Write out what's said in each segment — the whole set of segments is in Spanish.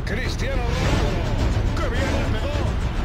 Cristiano Ronaldo. ¡Qué bien le pegó!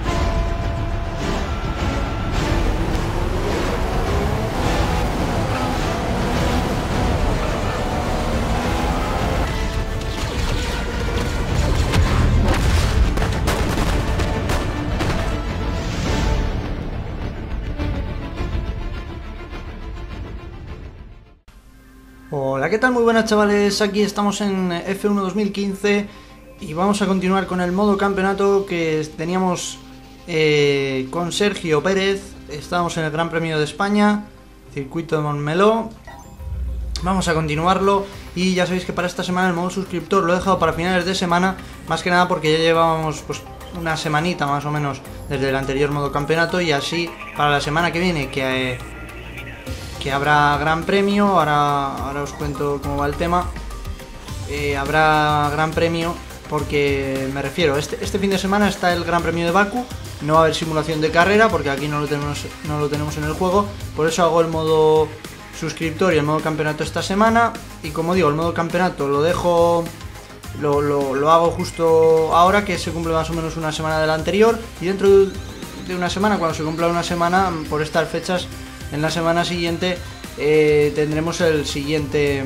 Hola, ¿qué tal? Muy buenas, chavales, aquí estamos en F1 2015 y vamos a continuar con el modo campeonato que teníamos con Sergio Pérez. Estábamos en el Gran Premio de España, circuito de Montmeló. Vamos a continuarlo y ya sabéis que para esta semana el modo suscriptor lo he dejado para finales de semana, más que nada porque ya llevábamos pues una semanita más o menos desde el anterior modo campeonato, y así para la semana que viene que habrá Gran Premio, ahora os cuento cómo va el tema. Habrá Gran Premio porque me refiero, este fin de semana está el Gran Premio de Bakú. No va a haber simulación de carrera porque aquí no lo tenemos en el juego. Por eso hago el modo suscriptor y el modo campeonato esta semana. Y como digo, el modo campeonato lo dejo, lo hago justo ahora, que se cumple más o menos una semana de la anterior. Y dentro de una semana, cuando se cumpla una semana, por estas fechas, en la semana siguiente tendremos el siguiente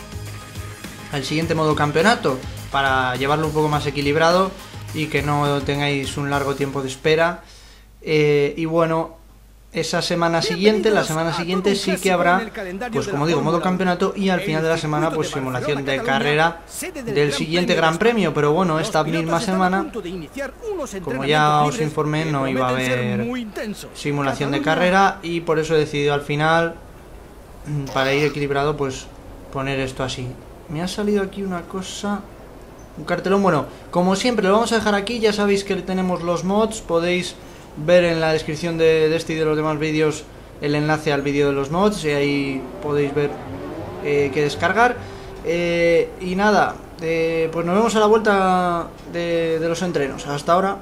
modo campeonato, para llevarlo un poco más equilibrado y que no tengáis un largo tiempo de espera. Y bueno, esa semana siguiente, la semana siguiente sí que habrá, pues como digo, modo campeonato, y al final de la semana pues simulación de carrera del siguiente Gran Premio. Pero bueno, esta misma semana, como ya os informé, no iba a haber simulación de carrera, y por eso he decidido al final, para ir equilibrado, pues poner esto así. Me ha salido aquí una cosa, un cartelón. Bueno, como siempre lo vamos a dejar aquí. Ya sabéis que tenemos los mods, podéis ver en la descripción de este y de los demás vídeos el enlace al vídeo de los mods, y ahí podéis ver qué descargar. Y nada, pues nos vemos a la vuelta de los entrenos. Hasta ahora.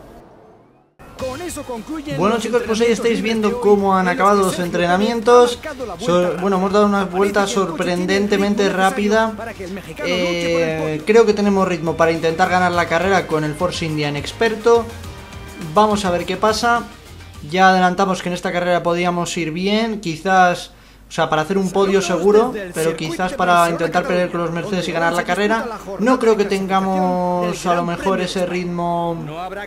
Bueno, chicos, pues ahí estáis viendo cómo han acabado los entrenamientos. Bueno, hemos dado una vuelta sorprendentemente rápida. Creo que tenemos ritmo para intentar ganar la carrera con el Force India en experto. Vamos a ver qué pasa. Ya adelantamos que en esta carrera podíamos ir bien, quizás, o sea, para hacer un podio seguro, pero quizás para intentar pelear con los Mercedes y ganar la carrera. No creo que tengamos a lo mejor ese ritmo,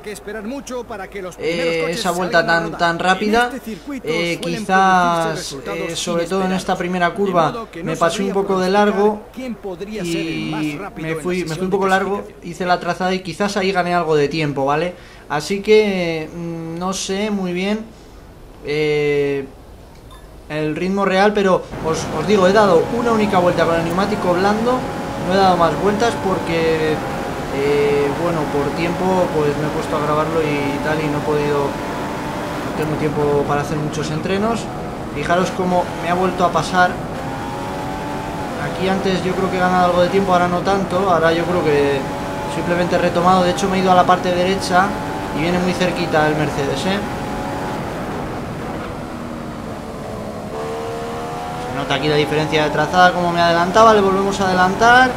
esa vuelta tan rápida. Quizás, sobre todo en esta primera curva, me pasé un poco de largo y me fui un poco largo, hice la trazada y quizás ahí gané algo de tiempo, ¿vale? Así que no sé muy bien el ritmo real, pero os digo, he dado una única vuelta con el neumático blando, no he dado más vueltas porque bueno, por tiempo pues me he puesto a grabarlo y tal, y no he podido, no tengo tiempo para hacer muchos entrenos. Fijaros cómo me ha vuelto a pasar. Aquí antes yo creo que he ganado algo de tiempo, ahora no tanto, ahora yo creo que simplemente he retomado. De hecho me he ido a la parte derecha y viene muy cerquita el Mercedes, Se nota aquí la diferencia de trazada, como me adelantaba. Le volvemos a adelantar.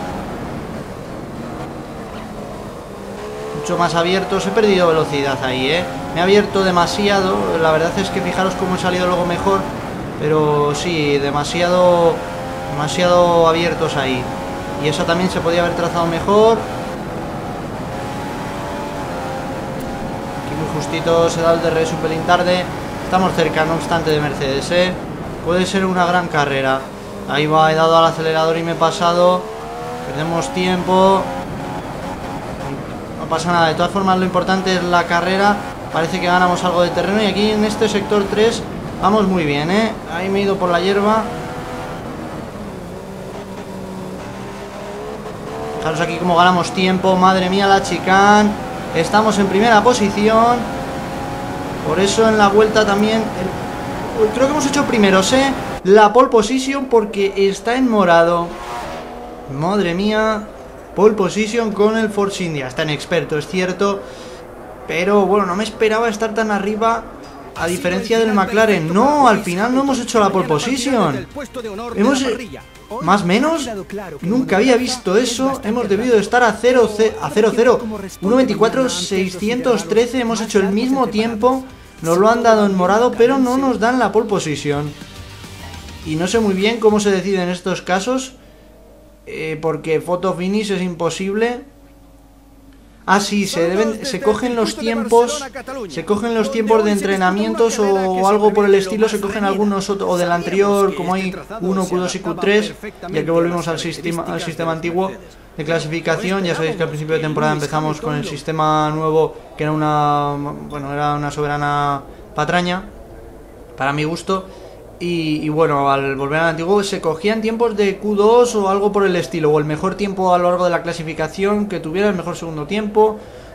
Mucho más abiertos. He perdido velocidad ahí, Me he abierto demasiado. La verdad es que fijaros cómo he salido luego mejor. Pero sí, demasiado abiertos ahí. Y eso también se podía haber trazado mejor. Justito se da el DRS un pelín tarde. Estamos cerca, no obstante, de Mercedes, Puede ser una gran carrera. Ahí va, he dado al acelerador y me he pasado. Perdemos tiempo. No pasa nada. De todas formas, lo importante es la carrera. Parece que ganamos algo de terreno. Y aquí en este sector 3 vamos muy bien, Ahí me he ido por la hierba. Fijaros aquí cómo ganamos tiempo. Madre mía, la chicane. Estamos en primera posición. Por eso en la vuelta también creo que hemos hecho primeros, la pole position, porque está en morado. Madre mía. Pole position con el Force India. Está en experto, es cierto, pero bueno, no me esperaba estar tan arriba a diferencia del McLaren. No, al final no hemos hecho la pole position. Hemos... ¿Más menos? Nunca había visto eso. Hemos debido de estar a 0-0. 1.24.613. Hemos hecho el mismo tiempo. Nos lo han dado en morado, pero no nos dan la pole position. Y no sé muy bien cómo se decide en estos casos. Porque photo finish es imposible. Ah, sí, se cogen los tiempos. Se cogen los tiempos de entrenamientos o algo por el estilo. Se cogen algunos o del anterior, como hay Q1, Q2 y Q3. Ya que volvimos al sistema antiguo de clasificación. Ya sabéis que al principio de temporada empezamos con el sistema nuevo, que era era una soberana patraña, para mi gusto. Y bueno, al volver al antiguo se cogían tiempos de Q2 o algo por el estilo, o el mejor tiempo a lo largo de la clasificación que tuviera el mejor segundo tiempo,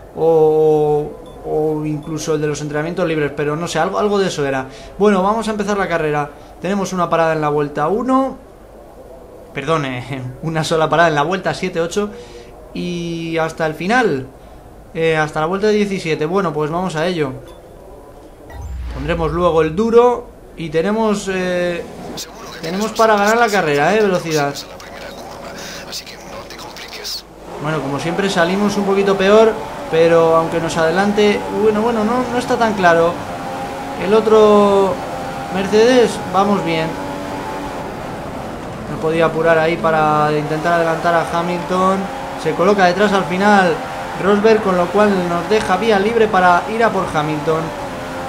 o incluso el de los entrenamientos libres, pero no sé, algo de eso era. Bueno, vamos a empezar la carrera. Tenemos una parada en la vuelta 1, perdone, una sola parada en la vuelta 7-8 y hasta el final, hasta la vuelta 17. Bueno, pues vamos a ello. Pondremos luego el duro. Y tenemos para ganar la carrera, velocidad. Bueno, como siempre salimos un poquito peor, pero aunque nos adelante... Bueno, no está tan claro. El otro Mercedes, vamos bien. No podía apurar ahí para intentar adelantar a Hamilton. Se coloca detrás al final Rosberg, con lo cual nos deja vía libre para ir a por Hamilton.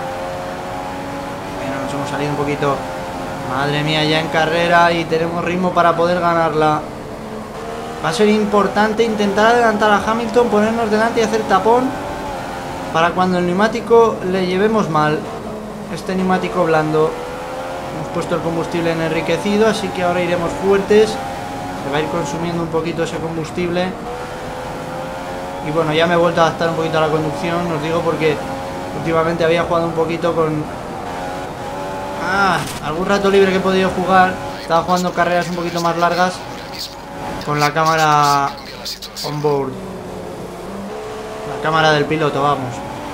Hemos salido un poquito, madre mía, ya en carrera, y tenemos ritmo para poder ganarla. Va a ser importante intentar adelantar a Hamilton, ponernos delante y hacer tapón para cuando el neumático le llevemos mal. Este neumático blando, hemos puesto el combustible en enriquecido, así que ahora iremos fuertes. Se va a ir consumiendo un poquito ese combustible. Y bueno, ya me he vuelto a adaptar un poquito a la conducción, os digo, porque últimamente había jugado un poquito con... algún rato libre que he podido jugar. Estaba jugando carreras un poquito más largas con la cámara on board, la cámara del piloto, vamos.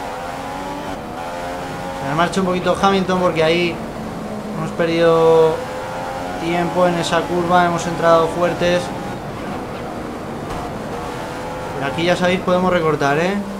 Se me marcha un poquito Hamilton porque ahí hemos perdido tiempo en esa curva. Hemos entrado fuertes. Pero aquí ya sabéis, podemos recortar,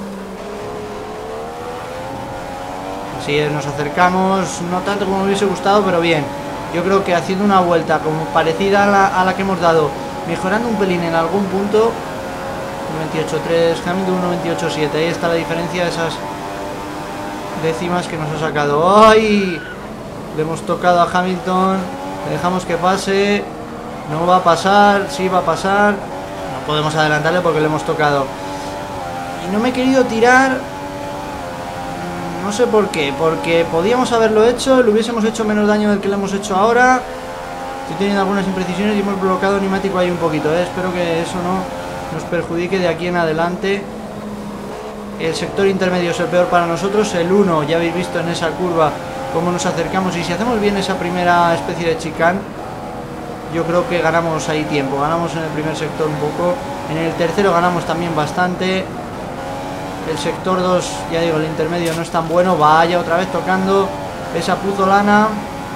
Así es, nos acercamos, no tanto como me hubiese gustado, pero bien. Yo creo que haciendo una vuelta como parecida a la que hemos dado, mejorando un pelín en algún punto. 1.28.3, Hamilton 1.28.7. Ahí está la diferencia de esas décimas que nos ha sacado. ¡Ay! Le hemos tocado a Hamilton. Le dejamos que pase. No va a pasar, sí va a pasar. No podemos adelantarle porque le hemos tocado. Y no me he querido tirar. No sé por qué, porque podíamos haberlo hecho, le hubiésemos hecho menos daño del que le hemos hecho ahora. Estoy teniendo algunas imprecisiones y hemos bloqueado el neumático ahí un poquito, Espero que eso no nos perjudique de aquí en adelante. El sector intermedio es el peor para nosotros, el 1, ya habéis visto en esa curva cómo nos acercamos, y si hacemos bien esa primera especie de chicane, yo creo que ganamos ahí tiempo. Ganamos en el primer sector un poco, en el tercero ganamos también bastante. El sector 2, ya digo, el intermedio no es tan bueno. Vaya, otra vez tocando esa puzolana.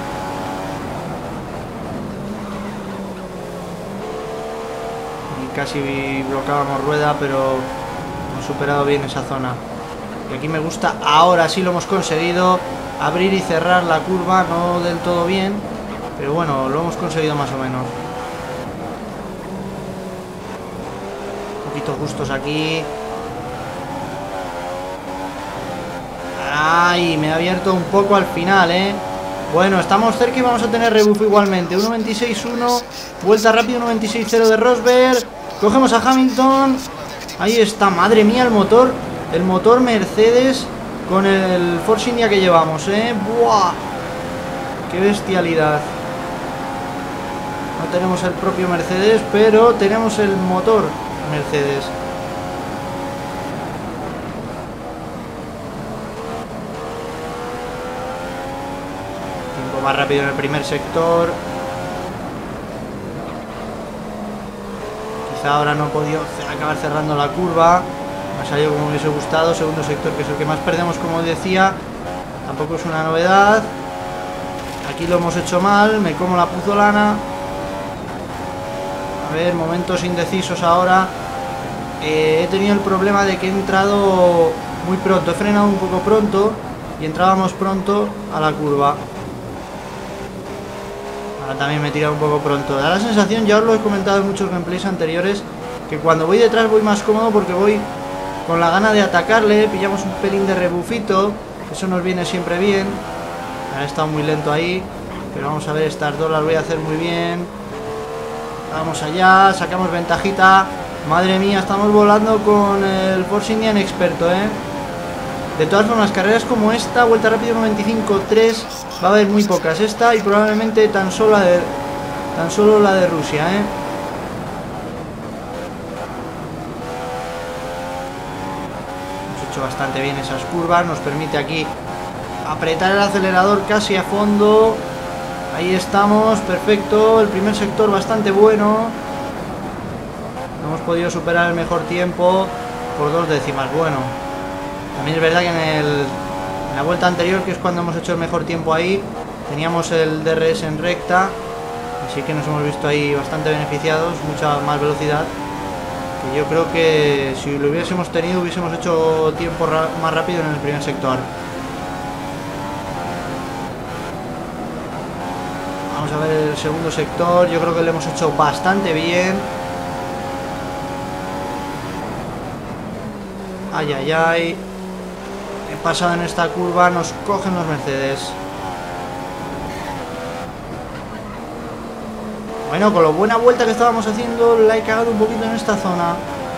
Y casi bloqueábamos rueda, pero hemos superado bien esa zona. Y aquí me gusta, ahora sí lo hemos conseguido. Abrir y cerrar la curva, no del todo bien, pero bueno, lo hemos conseguido más o menos. Un poquito justos aquí. Ay, me ha abierto un poco al final, Bueno, estamos cerca y vamos a tener rebufo igualmente. 1.26.1, vuelta rápida, 1.26.0 de Rosberg. Cogemos a Hamilton. Ahí está, madre mía, el motor Mercedes con el Force India que llevamos, ¡buah! ¡Qué bestialidad! No tenemos el propio Mercedes, pero tenemos el motor Mercedes. Más rápido en el primer sector. Quizá ahora no he podido acabar cerrando la curva. Me ha salido como me hubiese gustado. Segundo sector, que es el que más perdemos, como decía. tampoco es una novedad. Aquí lo hemos hecho mal, me como la puzolana. A ver, momentos indecisos ahora. He tenido el problema de que he entrado muy pronto, he frenado un poco pronto y entrábamos pronto a la curva. Ahora también me he tirado un poco pronto. Da la sensación, ya os lo he comentado en muchos gameplays anteriores, que cuando voy detrás voy más cómodo porque voy con la gana de atacarle, pillamos un pelín de rebufito, eso nos viene siempre bien. Ha estado muy lento ahí, pero vamos a ver, estas dos las voy a hacer muy bien. Vamos allá, sacamos ventajita. Madre mía, estamos volando con el Force Indian experto, ¿eh? De todas formas, carreras como esta, vuelta rápida 95.3, va a haber muy pocas. Esta y probablemente tan solo la de Rusia, ¿eh? Hemos hecho bastante bien esas curvas, nos permite aquí apretar el acelerador casi a fondo. Ahí estamos, perfecto. El primer sector bastante bueno. Hemos podido superar el mejor tiempo por 2 décimas. Bueno, también es verdad que en la vuelta anterior, que es cuando hemos hecho el mejor tiempo ahí, teníamos el DRS en recta, así que nos hemos visto ahí bastante beneficiados, mucha más velocidad. Que yo creo que si lo hubiésemos tenido, hubiésemos hecho tiempo más rápido en el primer sector. Vamos a ver el segundo sector, yo creo que lo hemos hecho bastante bien. Ay, ay, ay. He pasado en esta curva, nos cogen los Mercedes. Bueno, con lo buena vuelta que estábamos haciendo, la he cagado un poquito en esta zona.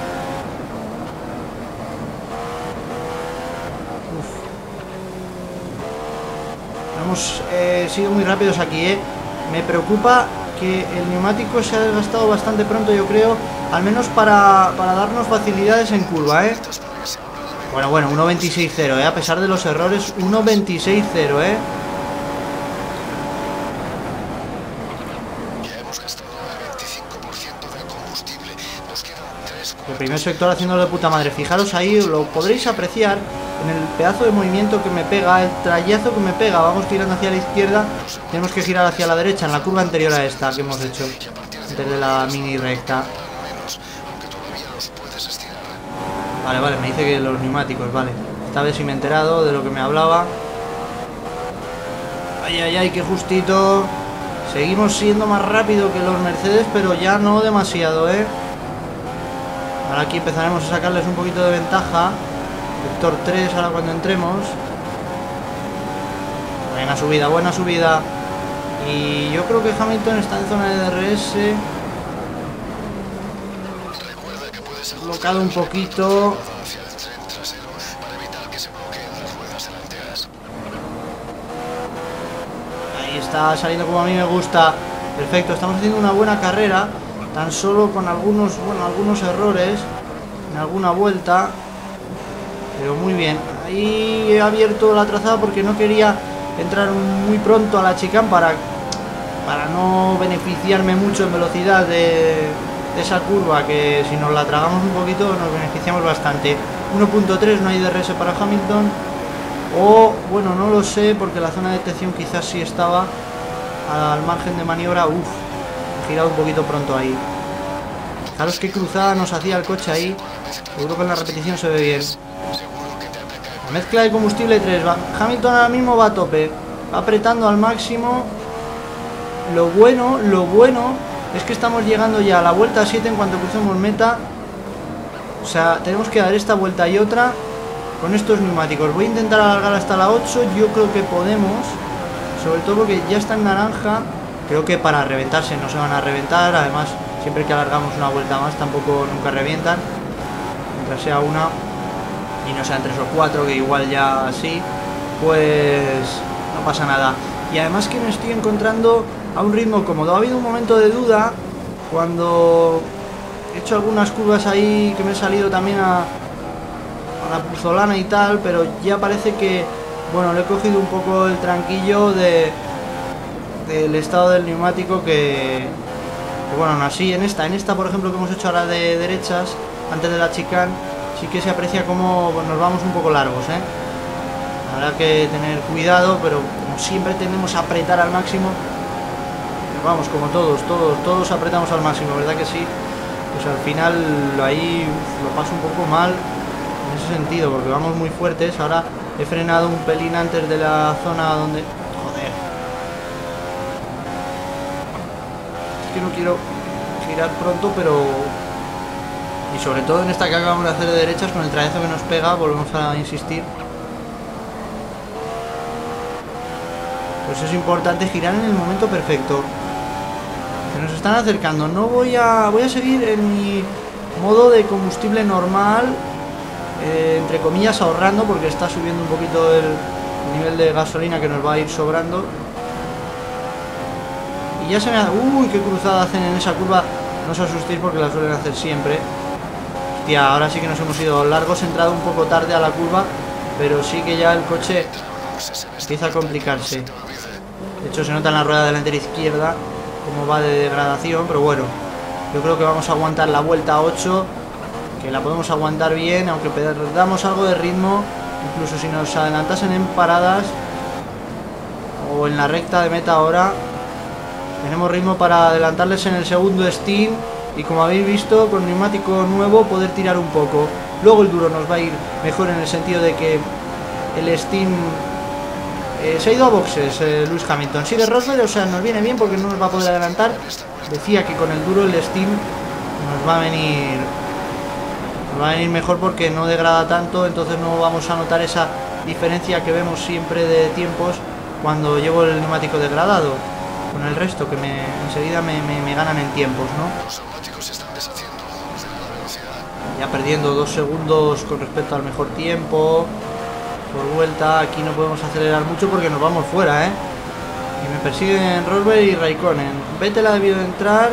Hemos sido muy rápidos aquí, ¿eh? Me preocupa que el neumático se ha desgastado bastante pronto, yo creo, al menos para darnos facilidades en curva, ¿eh? Bueno, 1.26.0, ¿eh? A pesar de los errores, 1.26.0, ¿eh? El primer sector haciéndolo de puta madre. Fijaros ahí, lo podréis apreciar en el pedazo de movimiento que me pega, el trayazo que me pega. Vamos tirando hacia la izquierda, tenemos que girar hacia la derecha en la curva anterior a esta que hemos hecho, antes de la mini recta. Vale, me dice que los neumáticos, vale. Esta vez sí me he enterado de lo que me hablaba. Ay, ay, ay, qué justito. Seguimos siendo más rápido que los Mercedes, pero ya no demasiado, ¿eh? Ahora aquí empezaremos a sacarles un poquito de ventaja. Vector 3 ahora cuando entremos. Buena subida. Y yo creo que Hamilton está en zona de DRS. Bloqueado un poquito. Ahí está saliendo como a mí me gusta. Perfecto, estamos haciendo una buena carrera, tan solo con algunos errores en alguna vuelta, pero muy bien. Ahí he abierto la trazada porque no quería entrar muy pronto a la chicane para no beneficiarme mucho en velocidad de esa curva, que si nos la tragamos un poquito nos beneficiamos bastante. 1.3, no hay DRS para Hamilton, o bueno, no lo sé, porque la zona de detección quizás sí estaba al margen de maniobra. He girado un poquito pronto ahí. Fijaros qué cruzada nos hacía el coche ahí. Seguro que en la repetición se ve bien. La mezcla de combustible 3, Hamilton ahora mismo va a tope, va apretando al máximo. Lo bueno es que estamos llegando ya a la vuelta 7 en cuanto crucemos meta. O sea, tenemos que dar esta vuelta y otra con estos neumáticos. Voy a intentar alargar hasta la 8, yo creo que podemos, sobre todo porque ya está en naranja. Creo que para reventarse no se van a reventar, además siempre que alargamos una vuelta más tampoco nunca revientan, mientras sea una y no sean 3 o 4, que igual ya así, pues no pasa nada. Y además que me estoy encontrando a un ritmo cómodo. Ha habido un momento de duda cuando he hecho algunas curvas ahí, que me he salido también a la puzolana y tal, pero ya parece que, bueno, le he cogido un poco el tranquillo del estado del neumático, que bueno, aún así en esta por ejemplo que hemos hecho ahora de derechas antes de la chicane, sí que se aprecia como nos vamos un poco largos, ¿eh? Habrá que tener cuidado, pero como siempre tendemos a apretar al máximo. Vamos, como todos apretamos al máximo, ¿verdad que sí? Pues al final ahí lo paso un poco mal en ese sentido, porque vamos muy fuertes. Ahora he frenado un pelín antes de la zona donde... Joder. Es que no quiero girar pronto, pero... Y sobre todo en esta que acabamos de hacer de derechas, con el trayazo que nos pega, volvemos a insistir. Pues es importante girar en el momento perfecto. Se nos están acercando. No voy a seguir en mi modo de combustible normal, entre comillas ahorrando, porque está subiendo un poquito el nivel de gasolina que nos va a ir sobrando. Y ya se me ha... Uy, qué cruzada hacen en esa curva. No os asustéis porque la suelen hacer siempre. Hostia, ahora sí que nos hemos ido largos. He entrado un poco tarde a la curva, pero sí que ya el coche empieza a complicarse. De hecho se nota en la rueda delantera izquierda cómo va de degradación, pero bueno, yo creo que vamos a aguantar la vuelta 8, que la podemos aguantar bien, aunque perdamos algo de ritmo, incluso si nos adelantasen en paradas o en la recta de meta ahora, tenemos ritmo para adelantarles en el segundo stint y, como habéis visto, con neumático nuevo poder tirar un poco. Luego el duro nos va a ir mejor en el sentido de que el stint... se ha ido a boxes Lewis Hamilton. Sí, de Rosberg, o sea, nos viene bien porque no nos va a poder adelantar. Decía que con el duro el Steam nos va a venir mejor porque no degrada tanto, entonces no vamos a notar esa diferencia que vemos siempre de tiempos cuando llevo el neumático degradado con el resto, que enseguida me ganan en tiempos, ¿no? Ya perdiendo 2 segundos con respecto al mejor tiempo por vuelta. Aquí no podemos acelerar mucho porque nos vamos fuera, ¿eh? Y me persiguen Rosberg y Raikkonen. Vettel ha debido entrar.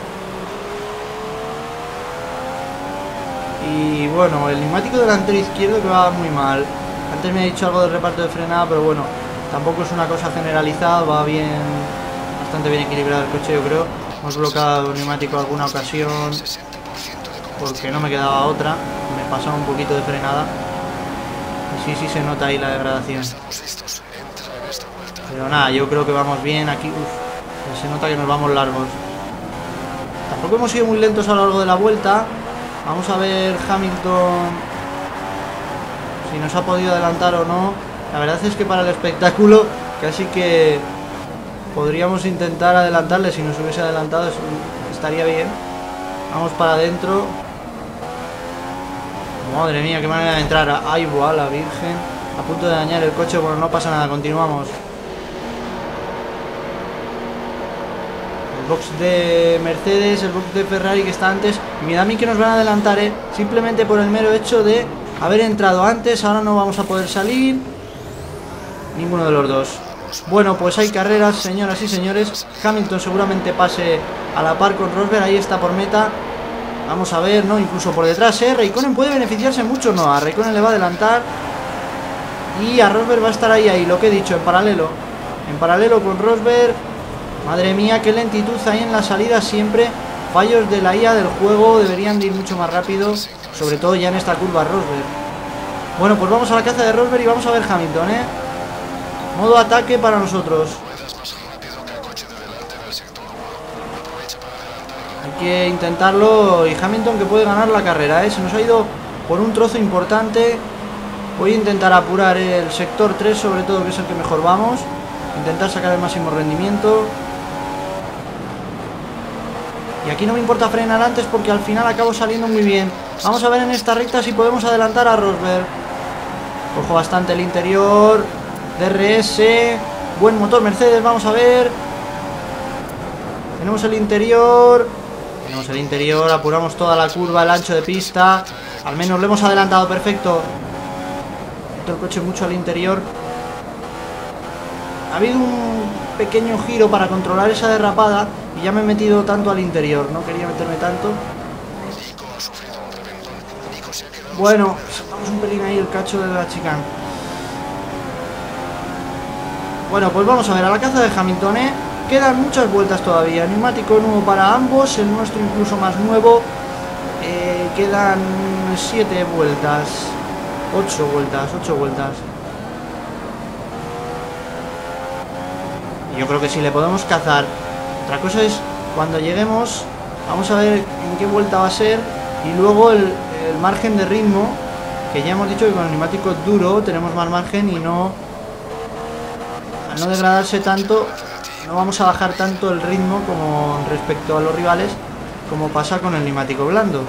Y bueno, el neumático delantero izquierdo que va muy mal. Antes me ha dicho algo del reparto de frenada, pero bueno, tampoco es una cosa generalizada. Va bien, bastante bien equilibrado el coche, yo creo. Hemos bloqueado el neumático alguna ocasión porque no me quedaba otra. Me pasaba un poquito de frenada. Sí se nota ahí la degradación. Pero nada, yo creo que vamos bien aquí. Uf, se nota que nos vamos largos. Tampoco hemos sido muy lentos a lo largo de la vuelta. Vamos a ver Hamilton si nos ha podido adelantar o no. La verdad es que para el espectáculo casi que podríamos intentar adelantarle. Si nos hubiese adelantado estaría bien. Vamos para adentro. Madre mía, qué manera de entrar. Ay, buah, la virgen. A punto de dañar el coche. Bueno, no pasa nada, continuamos. El box de Mercedes, el box de Ferrari que está antes. Y me da a mí que nos van a adelantar, simplemente por el mero hecho de haber entrado antes. Ahora no vamos a poder salir ninguno de los dos. Bueno, pues hay carreras, señoras y señores. Hamilton seguramente pase a la par con Rosberg. Ahí está por meta. Vamos a ver, ¿no? Incluso por detrás, Raikkonen puede beneficiarse mucho, ¿no? A Raikkonen le va a adelantar. Y a Rosberg va a estar ahí, lo que he dicho, en paralelo. En paralelo con Rosberg. Madre mía, qué lentitud hay en la salida siempre. Fallos de la IA del juego, deberían de ir mucho más rápido. Sobre todo ya en esta curva Rosberg. Bueno, pues vamos a la caza de Rosberg y vamos a ver Hamilton, Modo ataque para nosotros. Hay que intentarlo. Y Hamilton que puede ganar la carrera, Se nos ha ido por un trozo importante. Voy a intentar apurar el sector 3 sobre todo, que es el que mejor vamos. Intentar sacar el máximo rendimiento. Y aquí no me importa frenar antes porque al final acabo saliendo muy bien. Vamos a ver en esta recta si podemos adelantar a Rosberg. Cojo bastante el interior. DRS. Buen motor Mercedes, vamos a ver. Tenemos el interior. Apuramos toda la curva, el ancho de pista. Al menos lo hemos adelantado, perfecto. Meto el coche mucho al interior. Ha habido un pequeño giro para controlar esa derrapada y ya me he metido tanto al interior. No quería meterme tanto. Bueno, saltamos un pelín ahí el cacho de la chicane. Bueno, pues vamos a ver a la caza de Hamilton, Quedan muchas vueltas todavía. Neumático nuevo para ambos, el nuestro incluso más nuevo. Quedan 7 vueltas. 8 vueltas. Yo creo que sí le podemos cazar. Otra cosa es cuando lleguemos, vamos a ver en qué vuelta va a ser. Y luego el margen de ritmo, que ya hemos dicho que con el neumático duro tenemos más margen y no... Al no degradarse tanto, no vamos a bajar tanto el ritmo como respecto a los rivales, como pasa con el neumático blando.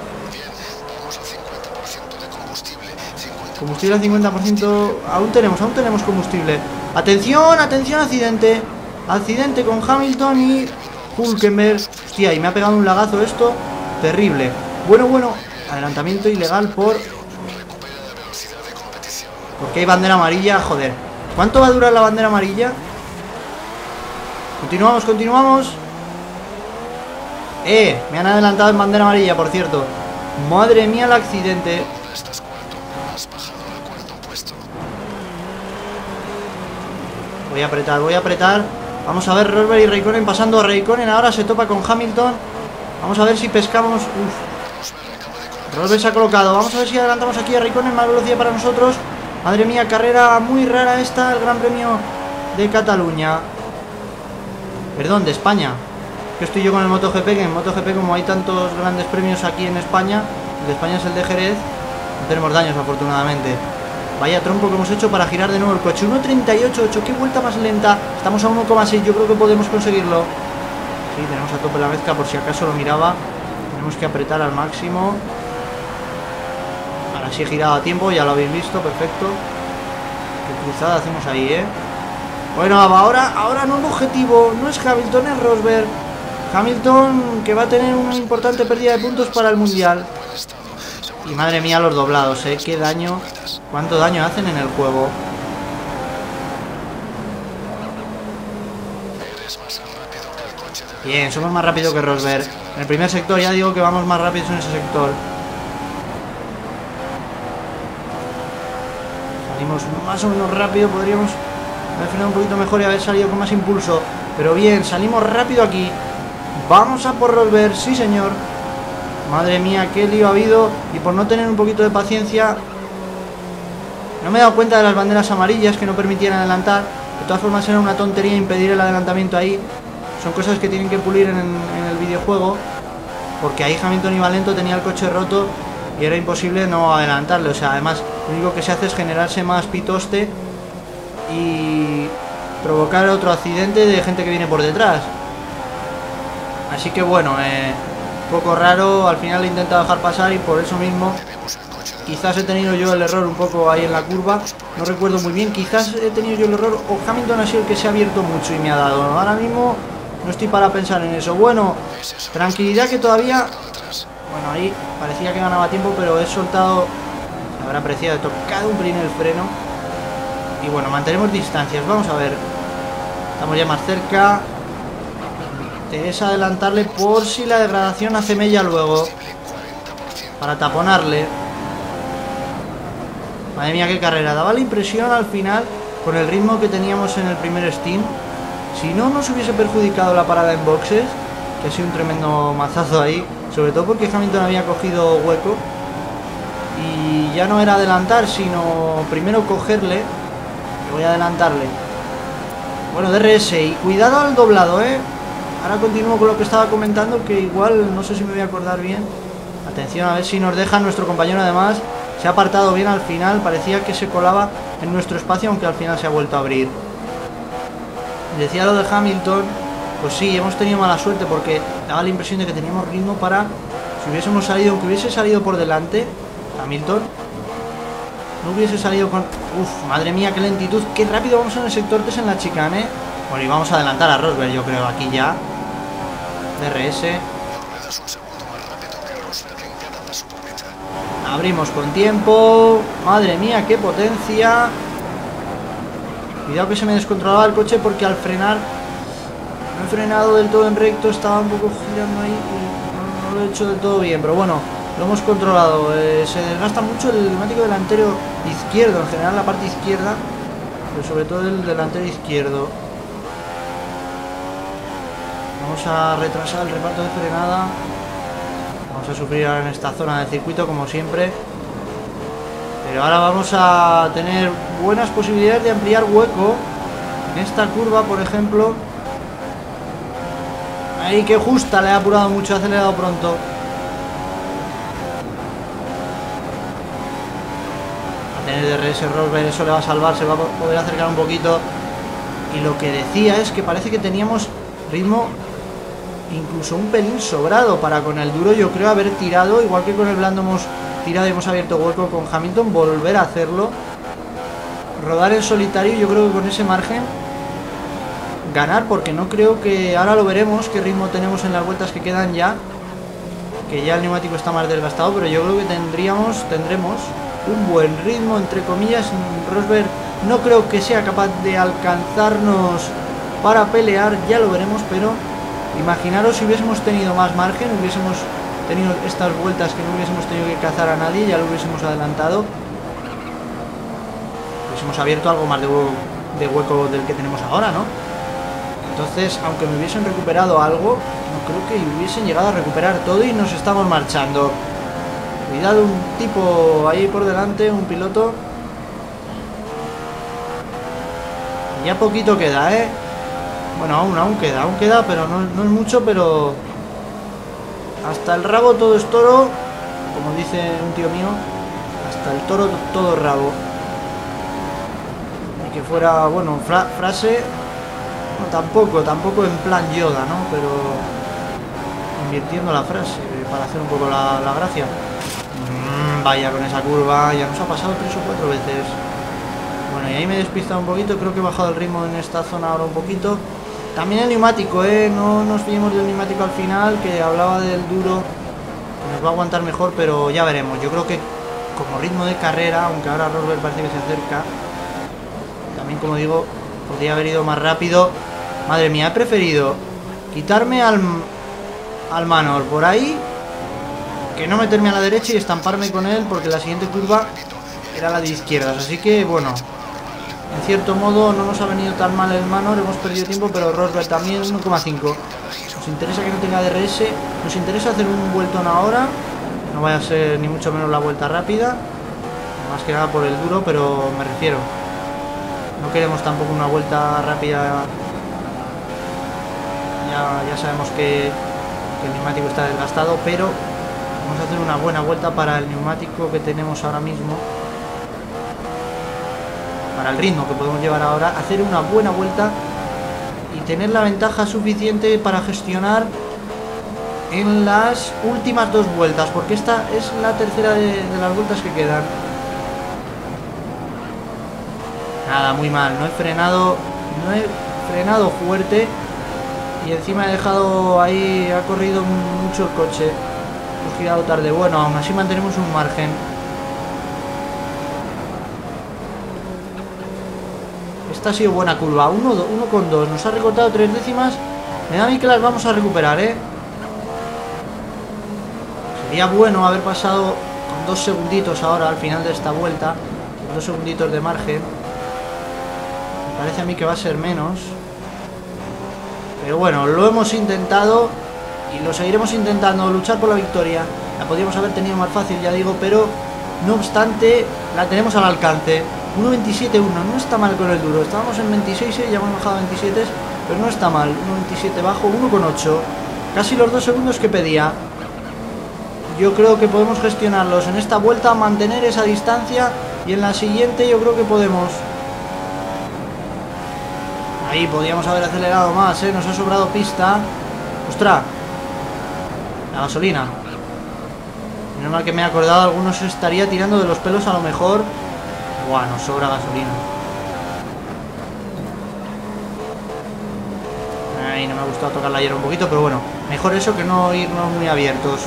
Combustible al 50%. Aún tenemos combustible. Atención, atención, accidente. Accidente con Hamilton y Hülkenberg. Hostia, y me ha pegado un lagazo esto. Terrible. Bueno. Adelantamiento ilegal porque hay bandera amarilla, joder. ¿Cuánto va a durar la bandera amarilla? Continuamos. Me han adelantado en bandera amarilla, por cierto. Madre mía el accidente. Voy a apretar. Vamos a ver, Rosberg y Raikkonen pasando a Raikkonen. Ahora se topa con Hamilton. Vamos a ver si pescamos. Rosberg se ha colocado. Vamos a ver si adelantamos aquí a Raikkonen. Más velocidad para nosotros. Madre mía, carrera muy rara esta. El Gran Premio de Cataluña. Perdón, de España. Que estoy yo con el MotoGP. Que en MotoGP, como hay tantos grandes premios aquí en España, el de España es el de Jerez. No tenemos daños, afortunadamente. Vaya trompo que hemos hecho para girar de nuevo el coche. 1.38.8, qué vuelta más lenta. Estamos a 1.6, yo creo que podemos conseguirlo. Sí, tenemos a tope la mezcla, por si acaso lo miraba. Tenemos que apretar al máximo. Ahora sí he girado a tiempo, ya lo habéis visto, perfecto. Qué cruzada hacemos ahí, Bueno, ahora nuevo objetivo. No es Hamilton, es Rosberg. Hamilton, que va a tener una importante pérdida de puntos para el Mundial. Y madre mía los doblados, qué daño. Cuánto daño hacen en el juego. Bien, somos más rápidos que Rosberg. En el primer sector ya digo que vamos más rápidos en ese sector. Salimos más o menos rápido. Podríamos haber frenado un poquito mejor y haber salido con más impulso. Pero bien, salimos rápido aquí. Vamos a por Rosberg, sí señor. Madre mía, qué lío ha habido. Y por no tener un poquito de paciencia, no me he dado cuenta de las banderas amarillas que no permitían adelantar. De todas formas era una tontería impedir el adelantamiento ahí. Son cosas que tienen que pulir en el videojuego, porque ahí Hamilton iba lento, tenía el coche roto y era imposible no adelantarle. O sea, además lo único que se hace es generarse más pitoste y provocar otro accidente de gente que viene por detrás. Así que bueno, un poco raro. Al final he intentado dejar pasar y por eso mismo quizás he tenido yo el error un poco ahí en la curva. No recuerdo muy bien, quizás he tenido yo el error o Hamilton ha sido el que se ha abierto mucho y me ha dado. Ahora mismo no estoy para pensar en eso. Bueno, tranquilidad que todavía... Bueno, ahí parecía que ganaba tiempo, pero he soltado... Habrá apreciado, he tocado un pelín el freno. Y bueno, mantenemos distancias. Vamos a ver. Estamos ya más cerca. Es adelantarle por si la degradación hace mella luego. Para taponarle. Madre mía, qué carrera. Daba la impresión al final, con el ritmo que teníamos en el primer Steam, si no nos hubiese perjudicado la parada en boxes, que ha sido un tremendo mazazo ahí, sobre todo porque Hamilton había cogido hueco y ya no era adelantar, sino primero cogerle. Voy a adelantarle. Bueno, DRS, y cuidado al doblado, Ahora continúo con lo que estaba comentando, que igual no sé si me voy a acordar bien. Atención, a ver si nos deja nuestro compañero. Además se ha apartado bien al final, parecía que se colaba en nuestro espacio, aunque al final se ha vuelto a abrir. Decía lo de Hamilton, pues sí, hemos tenido mala suerte porque daba la impresión de que teníamos ritmo para, si hubiésemos salido, aunque hubiese salido por delante Hamilton, no hubiese salido con... Uf, madre mía, qué lentitud, qué rápido vamos en el sector 3 en la chicane. Bueno, y vamos a adelantar a Rosberg, yo creo, aquí ya. DRS. Abrimos con tiempo. Madre mía, qué potencia. Cuidado que se me descontrolaba el coche porque al frenar no he frenado del todo en recto. Estaba un poco girando ahí y no lo he hecho del todo bien. Pero bueno, lo hemos controlado. Se desgasta mucho el neumático delantero izquierdo. En general la parte izquierda, pero sobre todo el delantero izquierdo. Vamos a retrasar el reparto de frenada. Vamos a sufrir ahora en esta zona del circuito como siempre. Pero ahora vamos a tener buenas posibilidades de ampliar hueco. En esta curva, por ejemplo, ahí que justa, le ha apurado mucho, ha acelerado pronto. Va a tener DRS Rosberg, eso le va a salvar, se va a poder acercar un poquito. Y lo que decía es que parece que teníamos ritmo incluso un pelín sobrado para con el duro, yo creo, haber tirado, igual que con el blando hemos tirado y hemos abierto hueco con Hamilton, volver a hacerlo, rodar en solitario, yo creo que con ese margen ganar, porque no creo que, ahora lo veremos qué ritmo tenemos en las vueltas que quedan ya, que ya el neumático está más desgastado, pero yo creo que tendremos un buen ritmo, entre comillas. Rosberg no creo que sea capaz de alcanzarnos para pelear, ya lo veremos, pero imaginaros si hubiésemos tenido más margen, hubiésemos tenido estas vueltas que no hubiésemos tenido que cazar a nadie, ya lo hubiésemos adelantado, hubiésemos abierto algo más de hueco del que tenemos ahora, ¿no? Entonces, aunque me hubiesen recuperado algo, no creo que hubiesen llegado a recuperar todo y nos estamos marchando. Cuidado, un tipo ahí por delante, un piloto. Y ya poquito queda, ¿eh? Bueno, aún queda, pero no es mucho, pero hasta el rabo todo es toro, como dice un tío mío, hasta el toro todo es rabo. Y que fuera, bueno, frase, no, tampoco en plan Yoda, ¿no? Pero invirtiendo la frase para hacer un poco la gracia. Vaya, con esa curva ya nos ha pasado 3 o 4 veces. Bueno, y ahí me he despistado un poquito, creo que he bajado el ritmo en esta zona ahora un poquito. También el neumático, no nos fiemos del neumático al final, que hablaba del duro, que nos va a aguantar mejor, pero ya veremos. Yo creo que como ritmo de carrera, aunque ahora Rosberg parece que se acerca, también, como digo, podría haber ido más rápido. Madre mía, he preferido quitarme al Manor por ahí, que no meterme a la derecha y estamparme con él, porque la siguiente curva era la de izquierdas. Así que, bueno, en cierto modo no nos ha venido tan mal el Manor, hemos perdido tiempo, pero Rosberg también 1,5. Nos interesa que no tenga DRS, nos interesa hacer un vueltón ahora, no vaya a ser ni mucho menos la vuelta rápida, más que nada por el duro, pero me refiero, no queremos tampoco una vuelta rápida. Ya sabemos que el neumático está desgastado, pero vamos a hacer una buena vuelta para el neumático que tenemos ahora mismo, para el ritmo que podemos llevar ahora, hacer una buena vuelta y tener la ventaja suficiente para gestionar en las últimas 2 vueltas, porque esta es la tercera de las vueltas que quedan. Nada, muy mal, no he frenado fuerte y encima he dejado ahí, ha corrido mucho el coche, hemos girado tarde. Bueno, aún así mantenemos un margen. Esta ha sido buena curva, 1,2, nos ha recortado 3 décimas, me da a mí que las vamos a recuperar, Sería bueno haber pasado con 2 segunditos ahora al final de esta vuelta, con 2 segunditos de margen. Me parece a mí que va a ser menos, pero bueno, lo hemos intentado y lo seguiremos intentando, luchar por la victoria. La podríamos haber tenido más fácil, ya digo, pero no obstante la tenemos al alcance. 1.27.1, no está mal con el duro, estábamos en 26, ya hemos bajado a 27, pero no está mal. 1.27 bajo, 1,8, casi los 2 segundos que pedía. Yo creo que podemos gestionarlos en esta vuelta, mantener esa distancia, y en la siguiente yo creo que podemos. Ahí podíamos haber acelerado más, nos ha sobrado pista. ¡Ostras! La gasolina. Menos mal que me he acordado, algunos se estaría tirando de los pelos a lo mejor. Buah, nos sobra gasolina. Ahí no me ha gustado tocarla ayer un poquito, pero bueno, mejor eso que no irnos muy abiertos.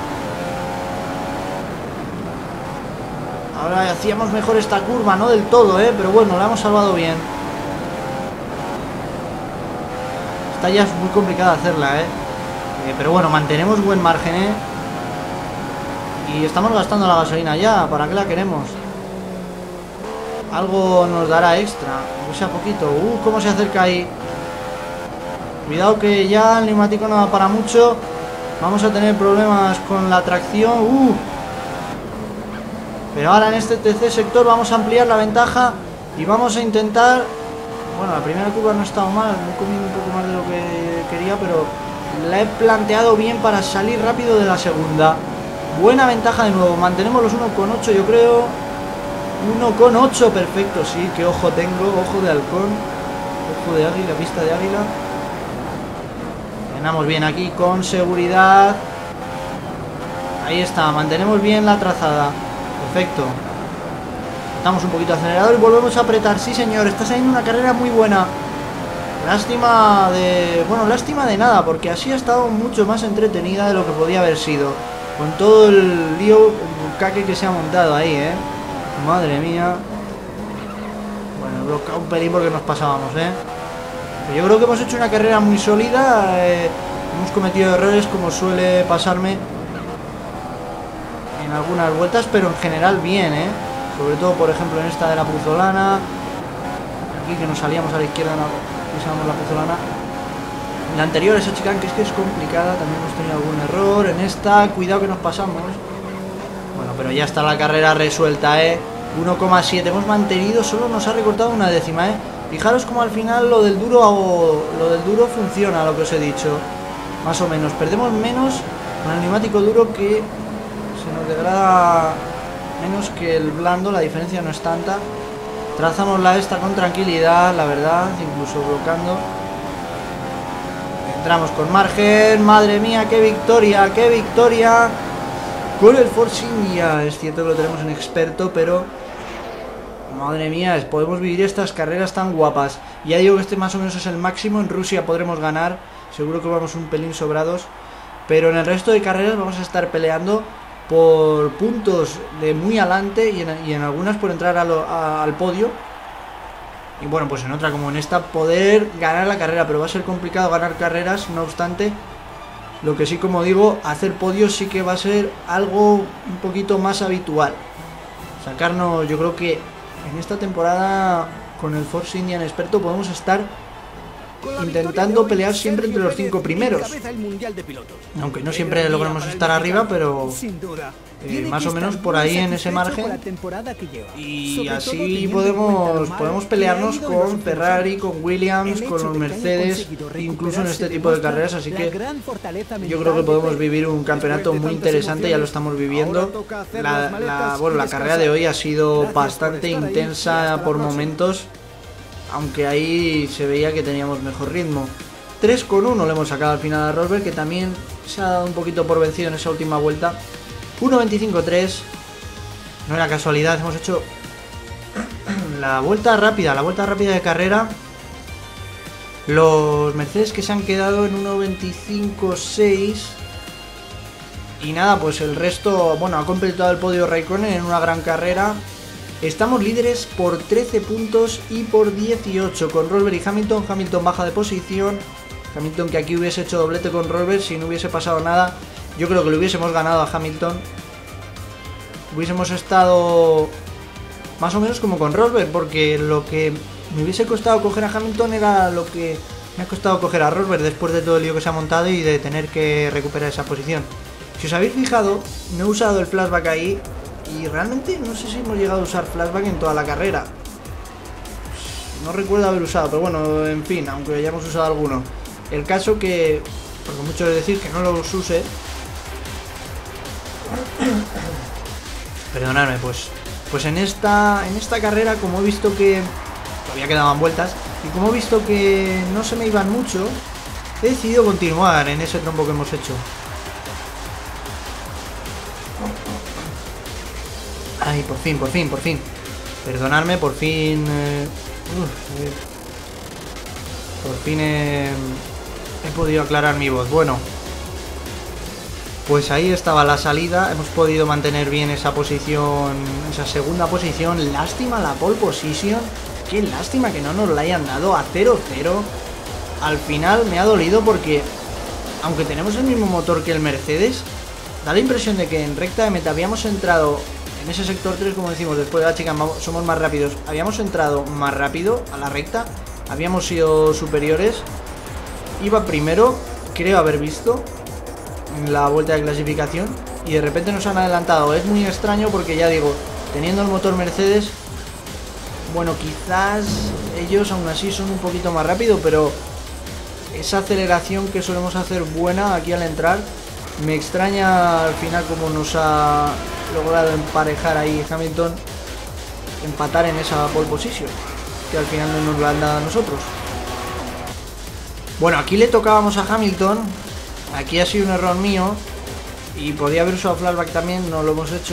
Ahora hacíamos mejor esta curva, no del todo, pero bueno, la hemos salvado bien. Esta ya es muy complicada hacerla, pero bueno, mantenemos buen margen, y estamos gastando la gasolina ya. ¿Para qué la queremos? Algo nos dará extra, aunque sea poquito. Cómo se acerca ahí. Cuidado que ya el neumático no da para mucho. Vamos a tener problemas con la tracción. Pero ahora en este tercer sector vamos a ampliar la ventaja y vamos a intentar Bueno, la primera curva no ha estado mal, me he comido un poco más de lo que quería, pero la he planteado bien para salir rápido de la segunda. Buena ventaja de nuevo, mantenemos los 1,8 yo creo. 1,8, perfecto, sí, qué ojo tengo, ojo de halcón, ojo de águila, vista de águila. Ganamos bien aquí con seguridad. Ahí está, mantenemos bien la trazada. Perfecto. Estamos un poquito acelerador y volvemos a apretar. Sí, señor, está saliendo una carrera muy buena. Lástima de... Bueno, lástima de nada, porque así ha estado mucho más entretenida de lo que podía haber sido. Con todo el lío, el caque que se ha montado ahí, Madre mía. Bueno, he bloqueado un pelín porque nos pasábamos, Pero yo creo que hemos hecho una carrera muy sólida. Hemos cometido errores como suele pasarme en algunas vueltas, pero en general bien, sobre todo, por ejemplo, en esta de la Puzolana. Aquí que nos salíamos a la izquierda, pisamos la Puzolana. En la anterior, esa chica que es complicada, también hemos tenido algún error. En esta, cuidado que nos pasamos. Bueno, pero ya está la carrera resuelta, 1,7. Hemos mantenido, solo nos ha recortado una décima, Fijaros como al final lo del duro funciona, lo que os he dicho. Más o menos. Perdemos menos con el neumático duro, que se nos degrada menos que el blando, la diferencia no es tanta. Trazamos la esta con tranquilidad, la verdad, incluso bloqueando. Entramos con margen, madre mía, qué victoria, con el Force India. Es cierto que lo tenemos en experto, pero madre mía, podemos vivir estas carreras tan guapas. Ya digo que este más o menos es el máximo. En Rusia podremos ganar, seguro que vamos un pelín sobrados, pero en el resto de carreras vamos a estar peleando por puntos de muy adelante y en algunas por entrar al podio. Y bueno, pues en otra como en esta poder ganar la carrera, pero va a ser complicado ganar carreras, no obstante. Lo que sí, como digo, hacer podios sí que va a ser algo un poquito más habitual. Sacarnos, yo creo que en esta temporada con el Force Indian experto podemos estar intentando pelear siempre entre los 5 primeros, aunque no siempre logramos estar arriba, pero más o menos por ahí en ese margen, y así podemos pelearnos con Ferrari, con Williams, con los Mercedes, incluso en este tipo de carreras. Así que yo creo que podemos vivir un campeonato muy interesante, ya lo estamos viviendo. La carrera de hoy ha sido bastante intensa por momentos, aunque ahí se veía que teníamos mejor ritmo. 3,1 le hemos sacado al final a Rosberg, que también se ha dado un poquito por vencido en esa última vuelta. 1.25.3. No era casualidad, hemos hecho la vuelta rápida de carrera. Los Mercedes que se han quedado en 1.25.6. Y nada, pues el resto, bueno, ha completado el podio Raikkonen en una gran carrera. Estamos líderes por 13 puntos y por 18 con Rosberg y Hamilton. Hamilton baja de posición. Hamilton, que aquí hubiese hecho doblete con Rosberg si no hubiese pasado nada. Yo creo que le hubiésemos ganado a Hamilton. Hubiésemos estado más o menos como con Rosberg, porque lo que me hubiese costado coger a Hamilton era lo que me ha costado coger a Rosberg después de todo el lío que se ha montado y de tener que recuperar esa posición. Si os habéis fijado, no he usado el flashback ahí. Y realmente no sé si hemos llegado a usar flashback en toda la carrera. No recuerdo haber usado, pero bueno, en fin, aunque hayamos usado alguno. El caso que, porque mucho es decir que no los use. Perdonadme, pues en esta carrera, como he visto que todavía quedaban vueltas, y como he visto que no se me iban mucho, he decidido continuar en ese trompo que hemos hecho. Ay, por fin. Perdonadme, por fin he podido aclarar mi voz. Bueno, pues ahí estaba la salida. Hemos podido mantener bien esa posición, esa segunda posición. Lástima la pole position. Qué lástima que no nos la hayan dado a 0-0. Al final me ha dolido porque, aunque tenemos el mismo motor que el Mercedes, da la impresión de que en recta de meta habíamos entrado en ese sector 3, como decimos, después de la chica somos más rápidos. Habíamos entrado más rápido a la recta, habíamos sido superiores. Iba primero, creo haber visto, en la vuelta de clasificación, y de repente nos han adelantado. Es muy extraño porque, ya digo, teniendo el motor Mercedes, bueno, quizás ellos, aún así son un poquito más rápido, pero esa aceleración que solemos hacer buena aquí al entrar, me extraña al final como nos ha logrado emparejar ahí Hamilton, empatar en esa pole position, que al final no nos la han dado a nosotros. Bueno, aquí le tocábamos a Hamilton, aquí ha sido un error mío, y podía haber usado flashback también, no lo hemos hecho.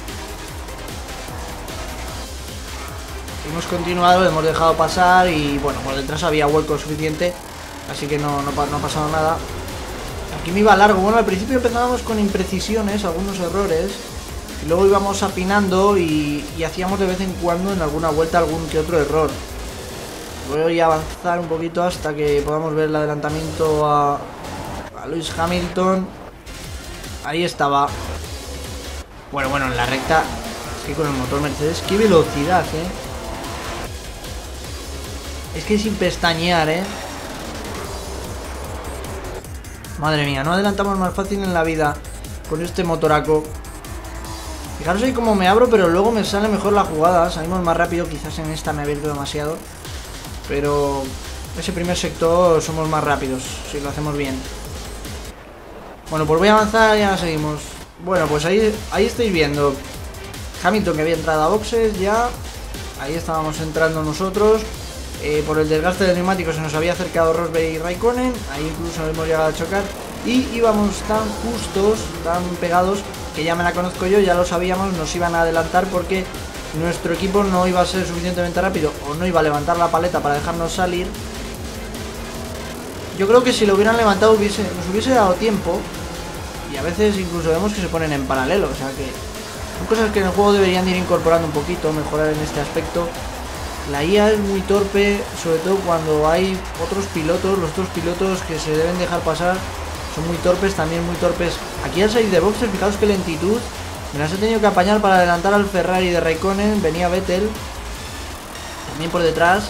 Hemos continuado, hemos dejado pasar y bueno, por detrás había hueco suficiente, así que no ha pasado nada. Aquí me iba largo. Bueno, al principio empezábamos con imprecisiones, algunos errores, y luego íbamos apinando y hacíamos de vez en cuando en alguna vuelta algún que otro error. Voy a avanzar un poquito hasta que podamos ver el adelantamiento a Lewis Hamilton. Ahí estaba. Bueno, en la recta, es que con el motor Mercedes, qué velocidad, es que sin pestañear, madre mía, no adelantamos más fácil en la vida con este motoraco. Fijaros ahí cómo me abro, pero luego me sale mejor la jugada. Salimos más rápido, quizás en esta me he abierto demasiado, pero ese primer sector somos más rápidos si lo hacemos bien. Bueno, pues voy a avanzar y ya seguimos. Bueno, pues ahí estáis viendo Hamilton, que había entrado a boxes ya. Ahí estábamos entrando nosotros. Por el desgaste del neumático se nos había acercado Rosberg y Raikkonen. Ahí incluso hemos llegado a chocar. Y íbamos tan justos, tan pegados, que ya me la conozco yo, ya lo sabíamos, nos iban a adelantar porque nuestro equipo no iba a ser suficientemente rápido o no iba a levantar la paleta para dejarnos salir. Yo creo que si lo hubieran levantado nos hubiese dado tiempo. Y a veces incluso vemos que se ponen en paralelo, o sea que son cosas que en el juego deberían ir incorporando un poquito, mejorar en este aspecto. La IA es muy torpe, sobre todo cuando hay otros pilotos. Los otros pilotos que se deben dejar pasar son muy torpes, también muy torpes. Aquí al salir de boxes, fijaos qué lentitud. Me las he tenido que apañar para adelantar al Ferrari de Raikkonen. Venía Vettel también por detrás.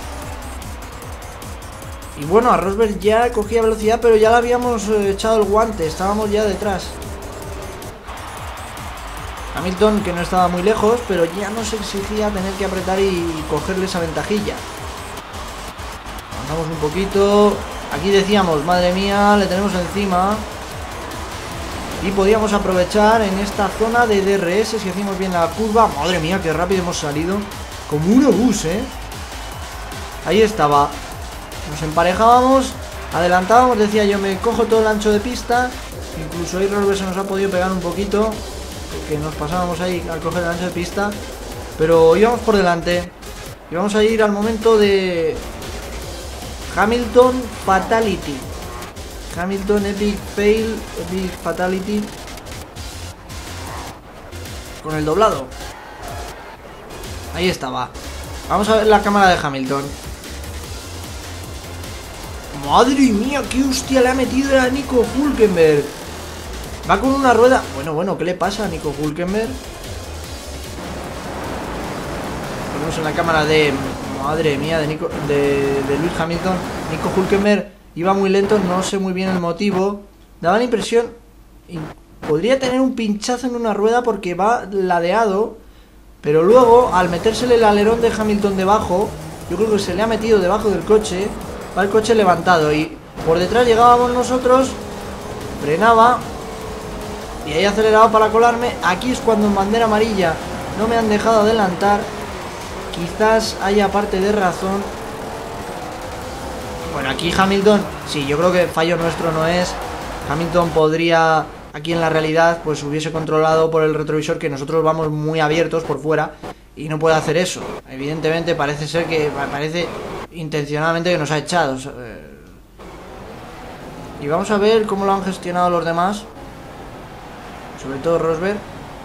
Y bueno, a Rosberg ya cogía velocidad, pero ya le habíamos echado el guante, estábamos ya detrás. Hamilton, que no estaba muy lejos, pero ya nos exigía tener que apretar y cogerle esa ventajilla. Avanzamos un poquito. Aquí decíamos, madre mía, le tenemos encima. Y podíamos aprovechar en esta zona de DRS si hacíamos bien la curva. Madre mía, qué rápido hemos salido. Como un obús, Ahí estaba. Nos emparejábamos, adelantábamos, decía yo, me cojo todo el ancho de pista. Incluso ahí Rosberg se nos ha podido pegar un poquito, porque nos pasábamos ahí al coger el ancho de pista. Pero íbamos por delante. Y vamos a ir al momento de Hamilton Fatality. Hamilton Epic Fail, Epic Fatality. Con el doblado. Ahí estaba. Vamos a ver la cámara de Hamilton. Madre mía, qué hostia le ha metido a Nico Hülkenberg. Va con una rueda. Bueno, ¿qué le pasa a Nico Hülkenberg? Ponemos en la cámara de... Madre mía, de Lewis Hamilton. Nico Hülkenberg iba muy lento, no sé muy bien el motivo. Daba la impresión... Podría tener un pinchazo en una rueda porque va ladeado. Pero luego, al metérsele el alerón de Hamilton debajo, yo creo que se le ha metido debajo del coche. Va el coche levantado y por detrás llegábamos nosotros, frenaba y ahí aceleraba para colarme. Aquí es cuando en bandera amarilla no me han dejado adelantar. Quizás haya parte de razón. Bueno, aquí Hamilton, sí, yo creo que fallo nuestro no es. Hamilton podría, aquí en la realidad, pues hubiese controlado por el retrovisor, que nosotros vamos muy abiertos por fuera y no puede hacer eso. Evidentemente parece ser que, parece intencionalmente que nos ha echado. Y vamos a ver cómo lo han gestionado los demás, sobre todo Rosberg.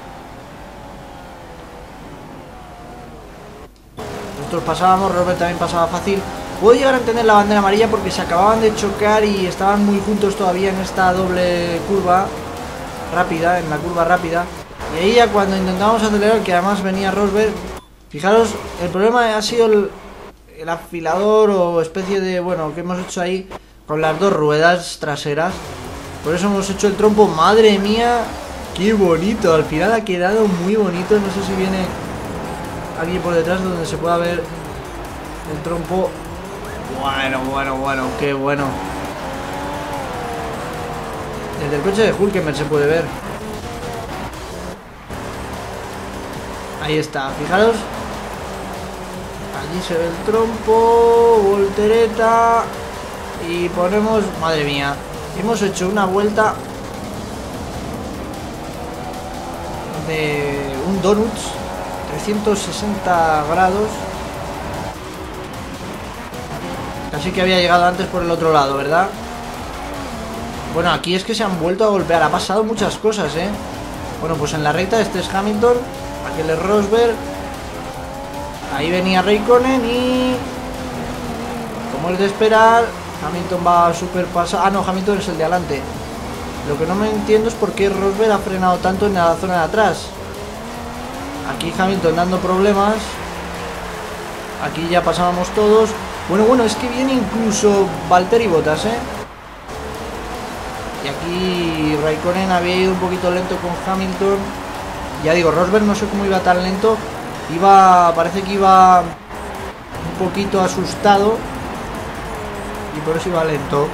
Nosotros pasábamos, Rosberg también pasaba fácil. Puedo llegar a entender la bandera amarilla porque se acababan de chocar y estaban muy juntos todavía en esta doble curva rápida, en la curva rápida. Y ahí ya cuando intentábamos acelerar, que además venía Rosberg, fijaros, el problema ha sido el afilador o especie de, bueno, que hemos hecho ahí con las dos ruedas traseras. Por eso hemos hecho el trompo. Madre mía, qué bonito. Al final ha quedado muy bonito. No sé si viene alguien por detrás donde se pueda ver El trompo. Bueno, qué bueno. Desde el coche de Hülkenberg se puede ver. Ahí está, fijaros. Allí se ve el trompo, voltereta. Y ponemos... Madre mía. Hemos hecho una vuelta de un donuts 360 grados. Casi que había llegado antes por el otro lado, ¿verdad? Bueno, aquí es que se han vuelto a golpear. Ha pasado muchas cosas, ¿eh? Bueno, pues en la recta este es Hamilton. Aquel es Rosberg. Ahí venía Raikkonen y... como es de esperar, Hamilton va súper pasado. Ah, no, Hamilton es el de adelante. Lo que no me entiendo es por qué Rosberg ha frenado tanto en la zona de atrás. Aquí Hamilton dando problemas. Aquí ya pasábamos todos. Bueno, es que viene incluso Valtteri Bottas, ¿eh? Y aquí Raikkonen había ido un poquito lento con Hamilton. Ya digo, Rosberg no sé cómo iba tan lento. Parece que iba un poquito asustado y por eso iba lento.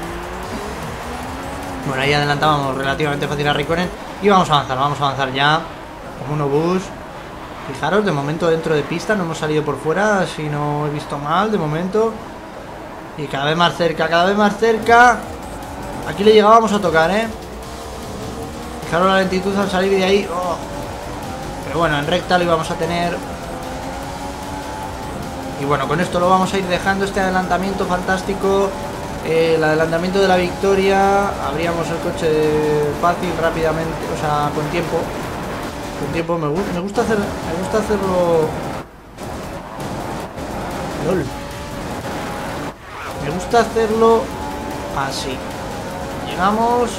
Bueno, ahí adelantábamos relativamente fácil a Raikkonen. Y vamos a avanzar ya como un obús. Fijaros, de momento dentro de pista, no hemos salido por fuera, si no he visto mal, de momento. Y cada vez más cerca. Aquí le llegábamos a tocar, ¿eh? Fijaros la lentitud al salir de ahí. Oh. Pero bueno, en recta lo íbamos a tener. Y bueno, con esto lo vamos a ir dejando, este adelantamiento fantástico. El adelantamiento de la victoria. Abríamos el coche fácil, rápidamente, o sea, con tiempo. Me gusta hacerlo. LOL. Me gusta hacerlo así. Llegamos.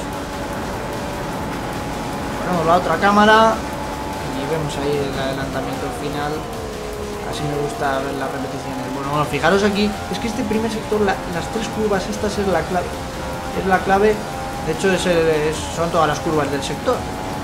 Ponemos la otra cámara y vemos ahí el adelantamiento final. Así me gusta ver las repeticiones. Bueno, fijaros aquí. Es que este primer sector, las tres curvas estas es la clave. Es la clave. De hecho, son todas las curvas del sector.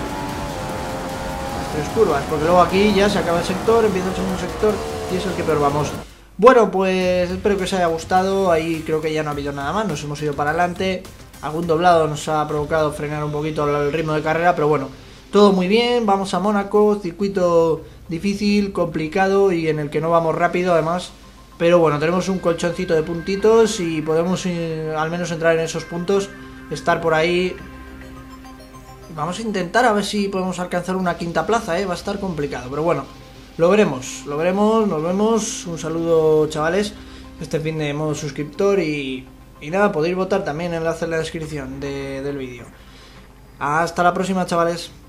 Curvas, porque luego aquí ya se acaba el sector, empieza el segundo sector y es el que peor vamos. Bueno, pues espero que os haya gustado. Ahí creo que ya no ha habido nada más, nos hemos ido para adelante. Algún doblado nos ha provocado frenar un poquito el ritmo de carrera, pero bueno, todo muy bien. Vamos a Mónaco, circuito difícil, complicado y en el que no vamos rápido además, pero bueno, tenemos un colchoncito de puntitos y podemos al menos entrar en esos puntos, estar por ahí. Vamos a intentar a ver si podemos alcanzar una quinta plaza, va a estar complicado, pero bueno, lo veremos, nos vemos. Un saludo, chavales, este fin de modo suscriptor y nada, podéis votar también, enlace en la descripción del vídeo. Hasta la próxima, chavales.